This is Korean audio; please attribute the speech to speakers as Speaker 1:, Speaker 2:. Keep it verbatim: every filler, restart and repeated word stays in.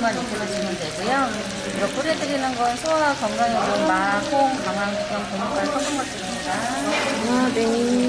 Speaker 1: 정도만 익혀주시면 되고요. 이거 뿌려드리는 건 소화 건강에 좋은 마, 콩, 강황, 그런 고춧가루 섞은 것들입니다.
Speaker 2: 아, 네.